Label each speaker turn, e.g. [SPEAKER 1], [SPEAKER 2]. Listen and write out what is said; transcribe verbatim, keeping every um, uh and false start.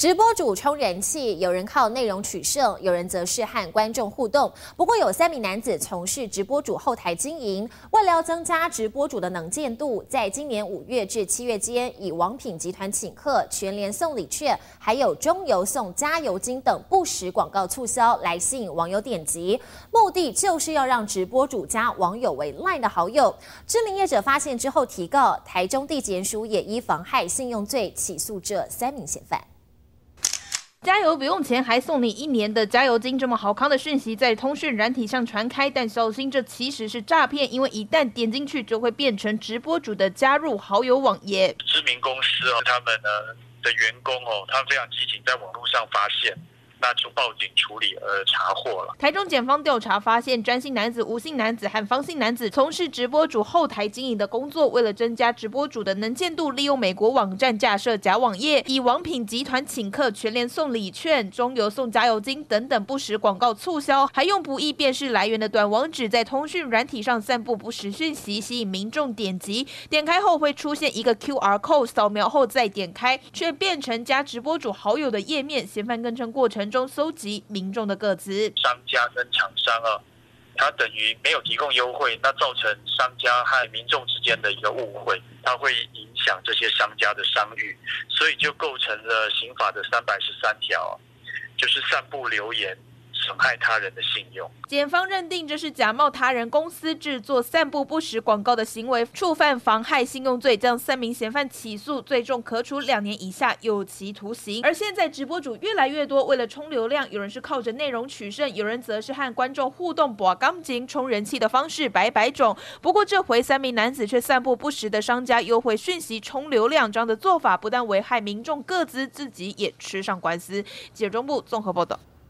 [SPEAKER 1] 直播主冲人气，有人靠内容取胜，有人则是和观众互动。不过，有三名男子从事直播主后台经营，为了要增加直播主的能见度，在今年五月至七月间，以王品集团请客、全联送礼券，还有中油送加油金等不实广告促销来吸引网友点击，目的就是要让直播主加网友为 LINE 的好友。知名业者发现之后提告，台中地检署也依妨害信用罪起诉这三名嫌犯。
[SPEAKER 2] 加油不用钱，还送你一年的加油金，这么好康的讯息在通讯软体上传开，但小心这其实是诈骗，因为一旦点进去就会变成直播主的加入好友网页。
[SPEAKER 3] 知名公司哦，他们呢的员工哦，他们非常激情，在网络上发现。那就报警处理而查获了。
[SPEAKER 2] 台中检方调查发现，詹姓男子、吴姓男子和方姓男子从事直播主后台经营的工作，为了增加直播主的能见度，利用美国网站架设假网页，以王品集团请客、全联送礼券、中油送加油金等等不实广告促销，还用不易辨识来源的短网址在通讯软体上散布不实讯息，吸引民众点击。点开后会出现一个 Q R code， 扫描后再点开，却变成加直播主好友的页面。嫌犯更称过程中搜集民众的个资，
[SPEAKER 3] 商家跟厂商啊，它等于没有提供优惠，那造成商家和民众之间的一个误会，它会影响这些商家的商誉，所以就构成了刑法的三百十三条，就是散布流言。损害他人的信用，
[SPEAKER 2] 检方认定这是假冒他人公司制作、散布不实广告的行为，触犯妨害信用罪，将三名嫌犯起诉，最重可处两年以下有期徒刑。而现在直播主越来越多，为了冲流量，有人是靠着内容取胜，有人则是和观众互动、拔钢筋、冲人气的方式百百种。不过这回三名男子却散布不实的商家优惠讯息，冲流量，这样的做法不但危害民众个资，自己也吃上官司。记者中部综合报道。